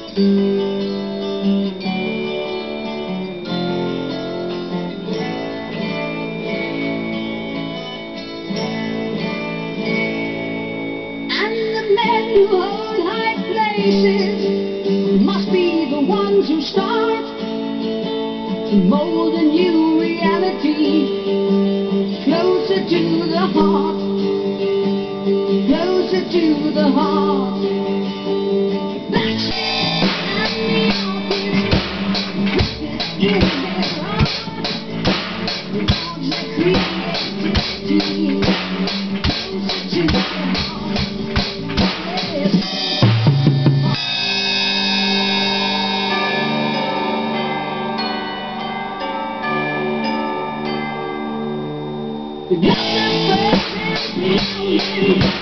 who hold high places must be the ones who start to mold a new reality closer to the heart, closer to the heart. That's and the artist in their heart, towards the creativity closer to the heart. Yes.